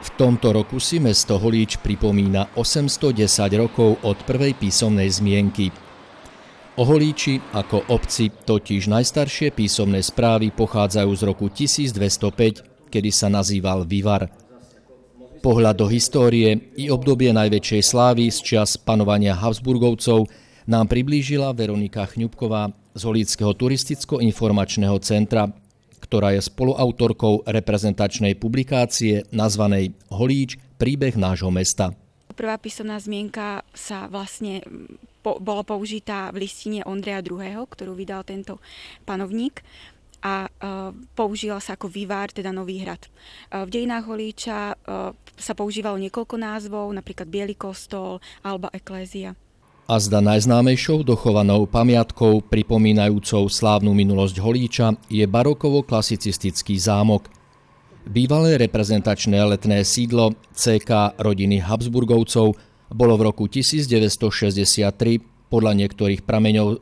V tomto roku si mesto Holíč pripomína 810 rokov od prvej písomnej zmienky. O Holíči ako obci totiž najstaršie písomné správy pochádzajú z roku 1205, kedy sa nazýval Vivar. Pohľad do histórie i obdobie najväčšej slávy z čias panovania Habsburgovcov nám priblížila Veronika Chňubková z Holíckeho turisticko-informačného centra, ktorá je spoluautorkou reprezentačnej publikácie nazvanej Holíč – príbeh nášho mesta. Prvá písomná zmienka sa vlastne bola použitá v listine Ondreja II., ktorú vydal tento panovník, a používal sa ako Vývar, teda Nový hrad. V dejinách Holíča sa používalo niekoľko názvov, napríklad Biely kostol alebo Eklézia. A zda najznámejšou dochovanou pamiatkou pripomínajúcou slávnu minulosť Holíča je barokovo-klasicistický zámok. Bývalé reprezentačné letné sídlo CK rodiny Habsburgovcov bolo v roku 1963, podľa niektorých prameňov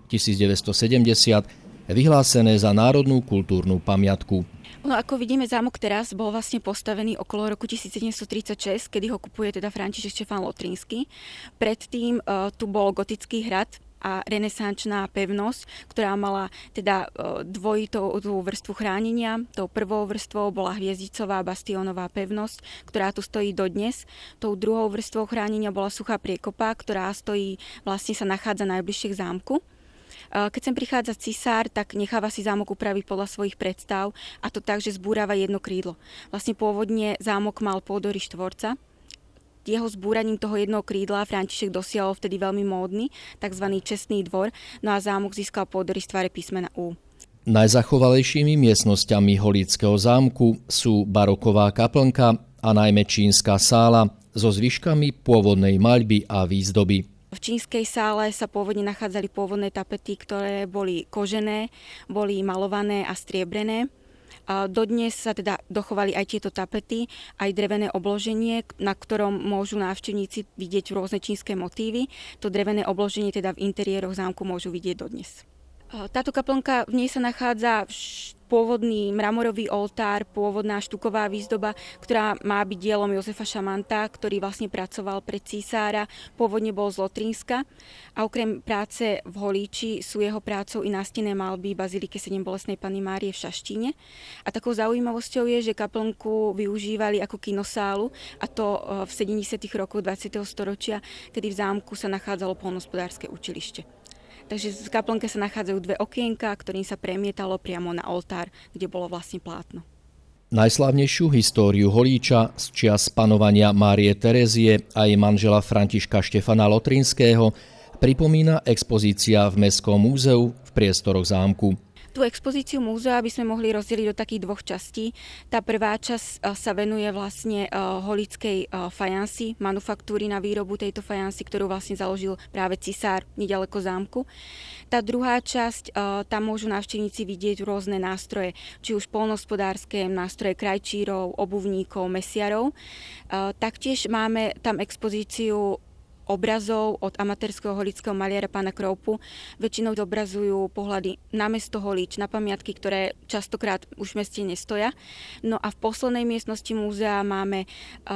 1970, vyhlásené za národnú kultúrnu pamiatku. No ako vidíme, zámok teraz bol vlastne postavený okolo roku 1736, kedy ho kupuje teda František Štefán Lotrinský. Predtým tu bol gotický hrad a renesančná pevnosť, ktorá mala teda dvojitú vrstvu chránenia. Tou prvou vrstvou bola hviezdicová bastionová pevnosť, ktorá tu stojí dodnes. Tou druhou vrstvou chránenia bola suchá priekopa, ktorá vlastne sa nachádza najbližšie k zámku. Keď sem prichádza cisár, tak necháva si zámok upraviť podľa svojich predstav, a to tak, že zbúrava jedno krídlo. Vlastne pôvodne zámok mal pôdory štvorca. Jeho zbúraním toho jednoho krídla František dosiahol vtedy veľmi módny, tzv. Čestný dvor, no a zámok získal pôdory z tvare písmena U. Najzachovalejšími miestnosťami Holíckeho zámku sú baroková kaplnka a najmä čínska sála so zvyškami pôvodnej maľby a výzdoby. V čínskej sále sa pôvodne nachádzali pôvodné tapety, ktoré boli kožené, boli malované a striebrené. Dodnes sa teda dochovali aj tieto tapety, aj drevené obloženie, na ktorom môžu návštevníci vidieť rôzne čínske motívy. To drevené obloženie teda v interiéroch zámku môžu vidieť dodnes. Táto kaplnka, v nej sa nachádza pôvodný mramorový oltár, pôvodná štuková výzdoba, ktorá má byť dielom Jozefa Šamanta, ktorý vlastne pracoval pre císára, pôvodne bol z Lotrínska. A okrem práce v Holíči sú jeho prácou i nástenné maľby bazilike 7 Bolestnej Panny Márie v Šaštíne. A takou zaujímavosťou je, že kaplnku využívali ako kinosálu, a to v 70. rokoch 20. storočia, kedy v zámku sa nachádzalo poľnohospodárske učilište. Takže v kaplnke sa nachádzajú dve okienka, ktorým sa premietalo priamo na oltár, kde bolo vlastne plátno. Najslávnejšiu históriu Holíča z čias panovania Márie Terézie a jej manžela Františka Štefana Lotrinského pripomína expozícia v Mestskom múzeu v priestoroch zámku. Tú expozíciu múzea by sme mohli rozdeliť do takých dvoch častí. Tá prvá časť sa venuje vlastne holíckej fajansi, manufaktúry na výrobu tejto fajansi, ktorú vlastne založil práve cisár nedaleko zámku. Tá druhá časť, tam môžu návštevníci vidieť rôzne nástroje, či už poľnohospodárske, nástroje krajčírov, obuvníkov, mesiarov. Taktiež máme tam expozíciu obrazov od amatérskeho holíckeho maliara pána Kroupu. Väčšinou zobrazujú pohľady na mesto Holíč, na pamiatky, ktoré častokrát už v meste nestoja. No a v poslednej miestnosti múzea máme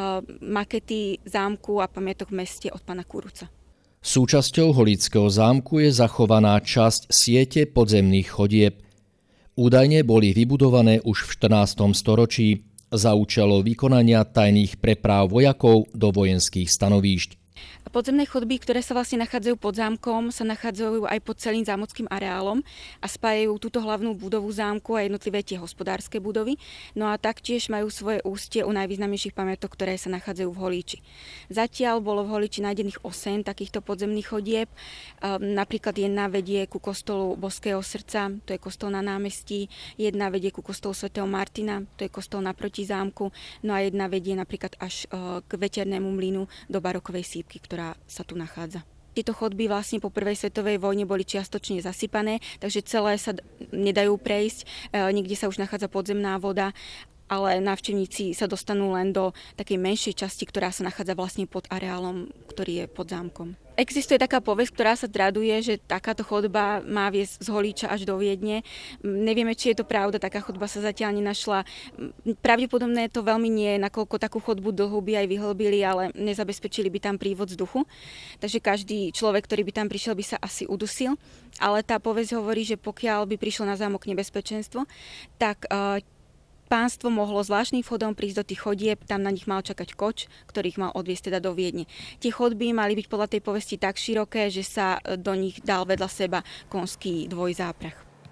makety zámku a pamiatok v meste od pána Kuruca. Súčasťou Holíckeho zámku je zachovaná časť siete podzemných chodieb. Údajne boli vybudované už v 14. storočí za účelom vykonania tajných prepráv vojakov do vojenských stanovíšť. Podzemné chodby, ktoré sa vlastne nachádzajú pod zámkom, sa nachádzajú aj pod celým zámockým areálom a spájajú túto hlavnú budovu zámku a jednotlivé tie hospodárske budovy. No a taktiež majú svoje ústie u najvýznamnejších pamiatok, ktoré sa nachádzajú v Holíči. Zatiaľ bolo v Holíči nájdených 8 takýchto podzemných chodieb. Napríklad jedna vedie ku kostolu Boského srdca, to je kostol na námestí, jedna vedie ku kostolu svätého Martina, to je kostol naproti zámku, no a jedna vedie napríklad až k veternému mlynu do barokovej sípky, ktorá sa tu nachádza. Tieto chodby vlastne po prvej svetovej vojne boli čiastočne zasypané, takže celé sa nedajú prejsť, niekde sa už nachádza podzemná voda ale návštevníci sa dostanú len do takej menšej časti, ktorá sa nachádza vlastne pod areálom, ktorý je pod zámkom. Existuje taká povesť, ktorá sa traduje, že takáto chodba má viesť z Holíča až do Viedne. Nevieme, či je to pravda, taká chodba sa zatiaľ nenašla. Pravdepodobné to veľmi nie, nakoľko takú chodbu dlhú by aj vyhlbili, ale nezabezpečili by tam prívod vzduchu. Takže každý človek, ktorý by tam prišiel, by sa asi udusil. Ale tá povesť hovorí, že pokiaľ by prišlo na zámok nebezpečenstvo, tak pánstvo mohlo zvláštnym vchodom prísť do tých chodieb, tam na nich mal čakať koč, ktorý ich mal odviesť teda do Viedne. Tie chodby mali byť podľa tej povesti tak široké, že sa do nich dal vedľa seba konský dvojzáprach.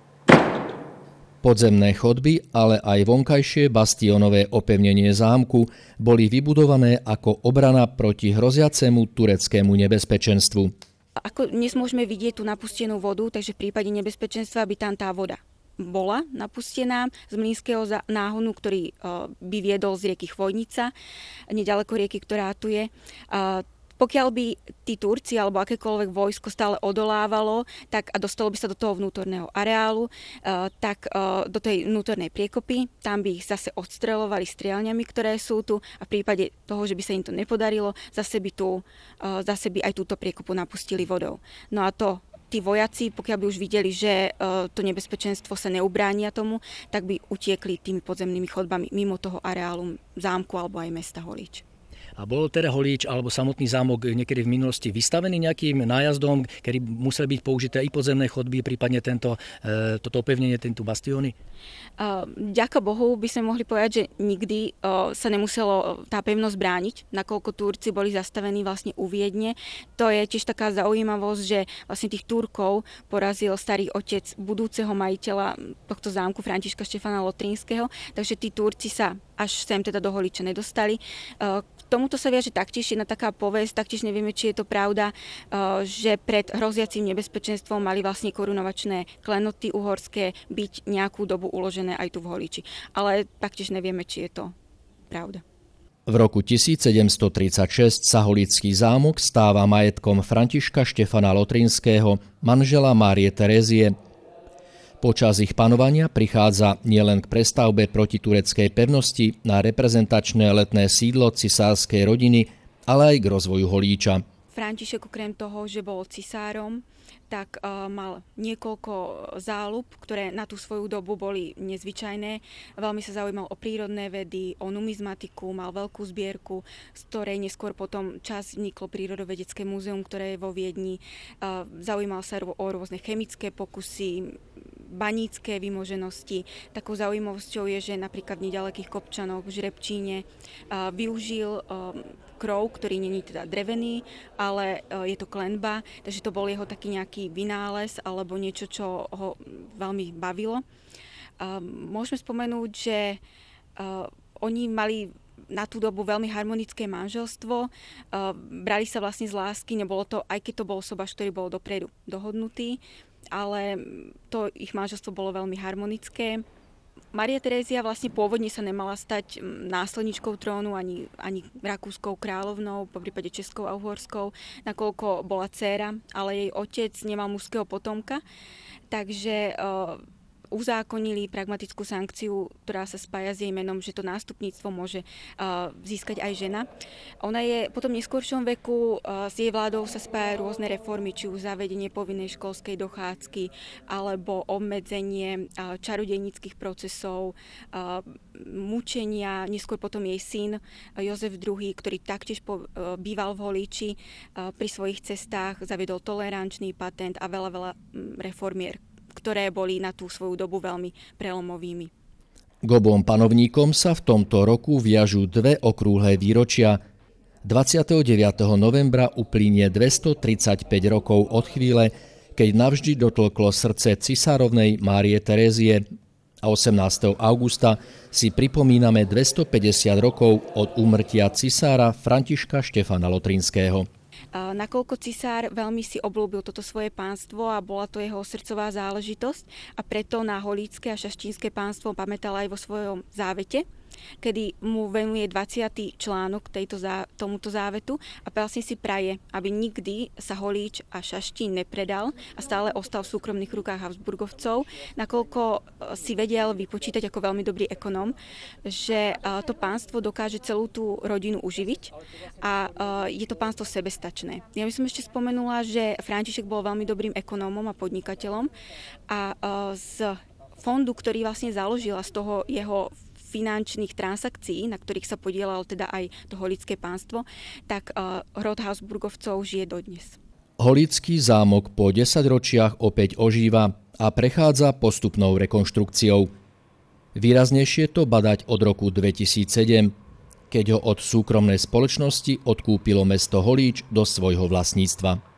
Podzemné chodby, ale aj vonkajšie bastionové opevnenie zámku boli vybudované ako obrana proti hroziacemu tureckému nebezpečenstvu. Ako dnes môžeme vidieť tú napustenú vodu, takže v prípade nebezpečenstva by tam tá voda bola napustená z mlynského náhonu, ktorý by viedol z rieky Chvojnica, nedaleko rieky, ktorá tu je. Pokiaľ by tí Turci alebo akékoľvek vojsko stále odolávalo tak a dostalo by sa do toho vnútorného areálu, tak do tej vnútornej priekopy, tam by ich zase odstreľovali strieľňami, ktoré sú tu a v prípade toho, že by sa im to nepodarilo, zase by aj túto priekopu napustili vodou. No a to tí vojaci, pokiaľ by už videli, že to nebezpečenstvo sa neubránia tomu, tak by utiekli tými podzemnými chodbami mimo toho areálu zámku alebo aj mesta Holíč. A bol teda Holíč alebo samotný zámok niekedy v minulosti vystavený nejakým nájazdom, kedy museli byť použité i podzemné chodby, prípadne toto opevnenie, tento bastióny? Ďaká Bohu by sme mohli povedať, že nikdy sa nemuselo tá pevnosť brániť, nakoľko Turci boli zastavení vlastne u Viedne. To je tiež taká zaujímavosť, že vlastne tých Turkov porazil starý otec budúceho majiteľa tohto zámku Františka Štefana Lotrinského, takže tí Turci sa až sem teda do Holíča nedostali. K tomuto sa viaže taktiež jedna taká povesť, taktiež nevieme, či je to pravda, že pred hroziacím nebezpečenstvom mali vlastne korunovačné klenoty uhorské byť nejakú dobu uložené aj tu v Holíči. Ale taktiež nevieme, či je to pravda. V roku 1736 sa Holícky zámok stáva majetkom Františka Štefana Lotrinského, manžela Márie Terézie. Počas ich panovania prichádza nielen k prestavbe protitureckej pevnosti na reprezentačné letné sídlo cisárskej rodiny, ale aj k rozvoju Holíča. František okrem toho, že bol cisárom, tak mal niekoľko záľub, ktoré na tú svoju dobu boli nezvyčajné. Veľmi sa zaujímal o prírodné vedy, o numizmatiku, mal veľkú zbierku, z ktorej neskôr potom čas vzniklo Prírodovedecké múzeum, ktoré je vo Viedni. Zaujímal sa o rôzne chemické pokusy, banícke vymoženosti. Takou zaujímavosťou je, že napríklad v nedalekých Kopčanoch v Žrebčíne využil krov, ktorý nie je teda drevený, ale je to klenba, takže to bol jeho taký nejaký vynález alebo niečo, čo ho veľmi bavilo. Môžeme spomenúť, že oni mali na tú dobu veľmi harmonické manželstvo, brali sa vlastne z lásky, nebolo to, aj keď to bol sobaš, ktorý bol dopredu dohodnutý, ale to ich manželstvo bolo veľmi harmonické. Mária Terézia vlastne pôvodne sa nemala stať následničkou trónu ani rakúskou kráľovnou, poprípade českou a uhorskou, nakoľko bola dcéra, ale jej otec nemal mužského potomka, takže uzákonili pragmatickú sankciu, ktorá sa spája s jej menom, že to nástupníctvo môže získať aj žena. Ona je potom v neskôršom veku, s jej vládou sa spája rôzne reformy, či už zavedenie povinnej školskej dochádzky, alebo obmedzenie čarodejníckych procesov, mučenia. Neskôr potom jej syn Jozef II, ktorý taktiež býval v Holíči, pri svojich cestách zaviedol tolerančný patent a veľa reformier, ktoré boli na tú svoju dobu veľmi prelomovými. K obom panovníkom sa v tomto roku viažú dve okrúhle výročia. 29. novembra uplynie 235 rokov od chvíle, keď navždy dotlklo srdce cisárovnej Márie Terézie a 18. augusta si pripomíname 250 rokov od úmrtia cisára Františka Štefana Lotrinského. Nakoľko cisár veľmi si obľúbil toto svoje pánstvo a bola to jeho srdcová záležitosť a preto na Holícke a Šaštínske pánstvo pamätal aj vo svojom závete. kedy mu venuje 20. článok tomuto závetu a vlastne si praje, aby nikdy sa Holíč a Šaštín nepredal a stále ostal v súkromných rukách Habsburgovcov, nakoľko si vedel vypočítať ako veľmi dobrý ekonóm, že to pánstvo dokáže celú tú rodinu uživiť a je to pánstvo sebestačné. Ja by som ešte spomenula, že František bol veľmi dobrým ekonómom a podnikateľom a z fondu, ktorý vlastne založil a z toho jeho finančných transakcií, na ktorých sa podielalo teda aj to holícké pánstvo, tak rod Habsburgovcov žije dodnes. Holícky zámok po 10 ročiach opäť ožíva a prechádza postupnou rekonštrukciou. Výraznejšie to badať od roku 2007, keď ho od súkromnej spoločnosti odkúpilo mesto Holíč do svojho vlastníctva.